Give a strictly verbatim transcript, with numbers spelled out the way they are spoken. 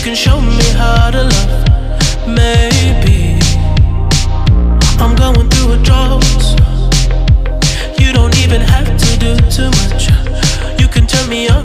can show me how to love. Maybe I'm going through a drought. You don't even have to do too much. You can turn me on